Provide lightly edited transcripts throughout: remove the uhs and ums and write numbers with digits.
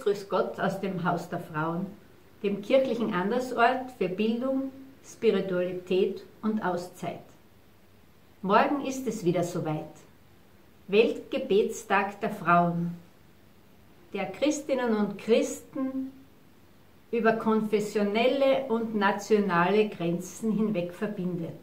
Grüß Gott aus dem Haus der Frauen, dem kirchlichen Andersort für Bildung, Spiritualität und Auszeit. Morgen ist es wieder soweit. Weltgebetstag der Frauen, der Christinnen und Christen über konfessionelle und nationale Grenzen hinweg verbindet.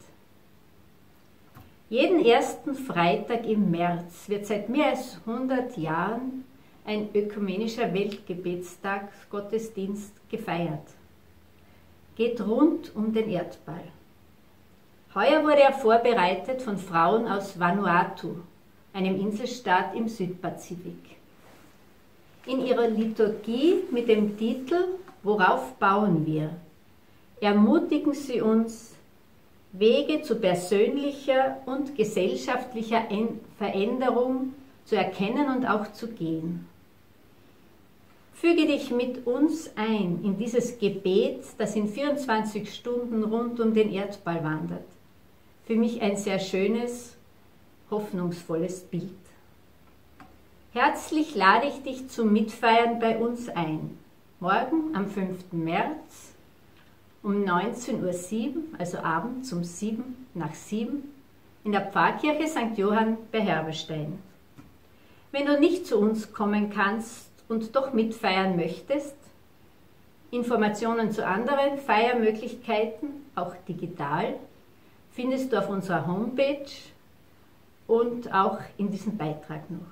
Jeden ersten Freitag im März wird seit mehr als 100 Jahren ein ökumenischer Weltgebetstagsgottesdienst gefeiert. Geht rund um den Erdball. Heuer wurde er vorbereitet von Frauen aus Vanuatu, einem Inselstaat im Südpazifik. In ihrer Liturgie mit dem Titel Worauf bauen wir? Ermutigen sie uns, Wege zu persönlicher und gesellschaftlicher Veränderung zu erkennen und auch zu gehen. Füge dich mit uns ein in dieses Gebet, das in 24 Stunden rund um den Erdball wandert. Für mich ein sehr schönes, hoffnungsvolles Bild. Herzlich lade ich dich zum Mitfeiern bei uns ein. Morgen am 5. März um 19:07 Uhr, also abends um 7:07, in der Pfarrkirche St. Johann bei Herberstein. Wenn du nicht zu uns kommen kannst und doch mitfeiern möchtest, Informationen zu anderen Feiermöglichkeiten, auch digital, findest du auf unserer Homepage und auch in diesem Beitrag noch.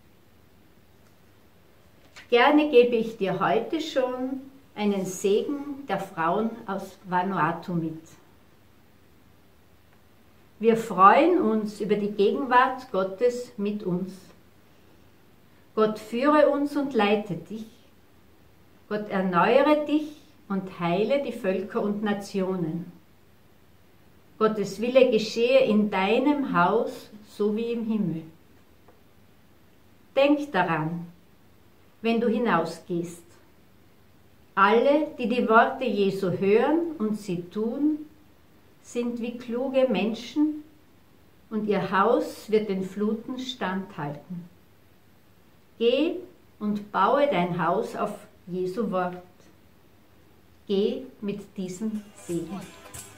Gerne gebe ich dir heute schon einen Segen der Frauen aus Vanuatu mit. Wir freuen uns über die Gegenwart Gottes mit uns. Gott führe uns und leite dich. Gott erneuere dich und heile die Völker und Nationen. Gottes Wille geschehe in deinem Haus so wie im Himmel. Denk daran, wenn du hinausgehst. Alle, die die Worte Jesu hören und sie tun, sind wie kluge Menschen und ihr Haus wird den Fluten standhalten. Geh und baue dein Haus auf Jesu Wort. Geh mit diesem Segen.